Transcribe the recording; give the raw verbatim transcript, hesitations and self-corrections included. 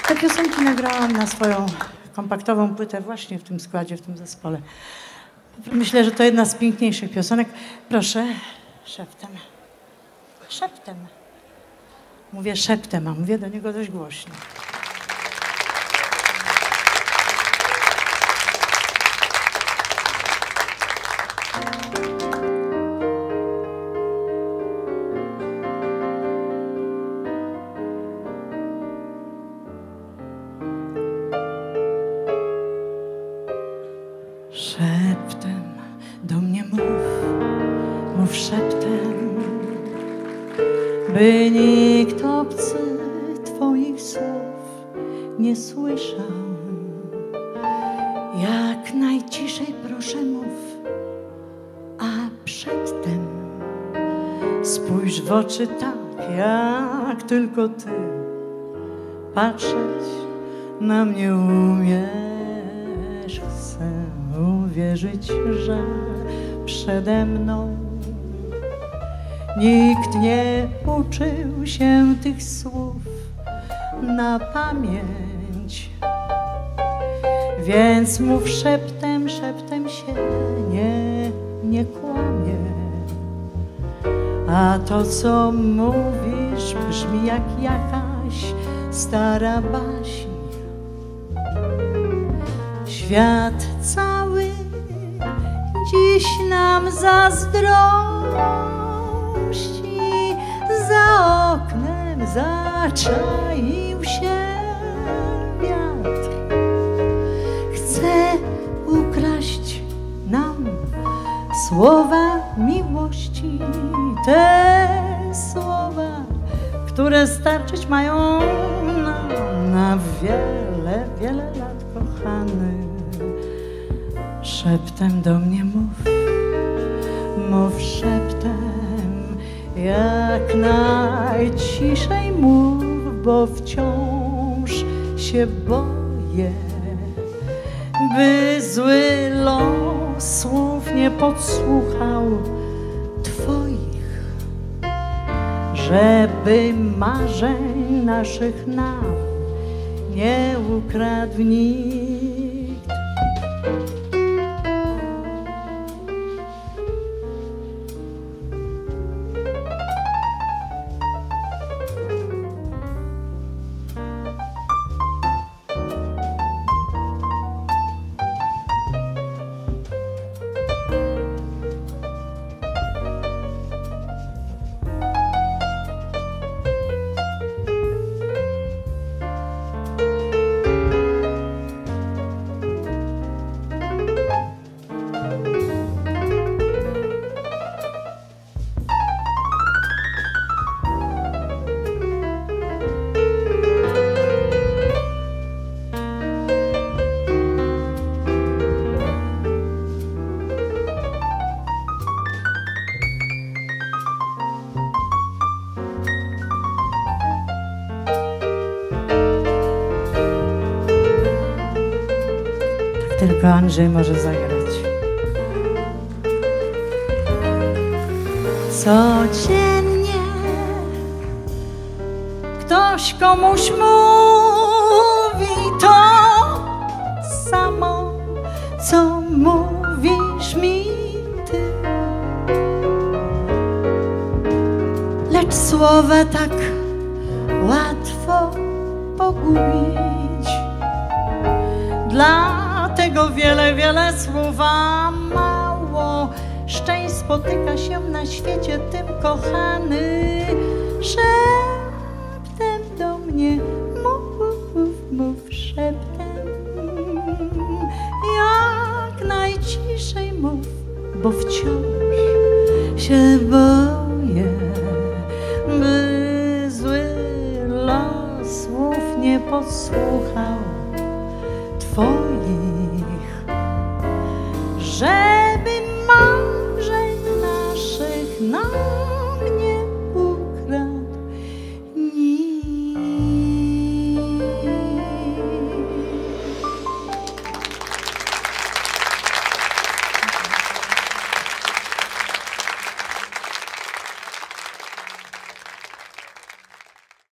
Te piosenki nagrałam na swoją kompaktową płytę właśnie w tym składzie, w tym zespole. Myślę, że to jedna z piękniejszych piosenek. Proszę, szeptem. Szeptem. Mówię szeptem, a mówię do niego dość głośno. Szeptem do mnie mów, mów szeptem, by nikt obcy twoich słów nie słyszał. Jak najciszej proszę mów, a przedtem spójrz w oczy tak, jak tylko ty patrzeć na mnie umiesz. Chcę uwierzyć, że przede mną nikt nie uczył się tych słów na pamięć. Więc mów szeptem, szeptem się nie, nie kłamie. A to, co mówisz, brzmi jak jakaś stara baśń. Świat cały dziś nam zazdrości, za oknem zaczaił się wiatr. Chce ukraść nam słowa miłości, te słowa, które starczyć mają nam na wiele, wiele lat, kochany. Szeptem do mnie mów, mów szeptem, jak najciszej mów, bo wciąż się boję, by zły los słów nie podsłuchał twoich, żeby marzeń naszych nam nie ukradł nikt. Tylko Andrzej może zagrać. Codziennie ktoś komuś mówi to samo, co mówisz mi ty. Lecz słowa tak łatwo pogubić. Dla tego wiele, wiele słowa mało. Szczęść spotyka się na świecie tym, kochany. Szeptem do mnie mów, mów szeptem, jak najciszej mów, bo wciąż się boję, by zły los słów nie podsłuchał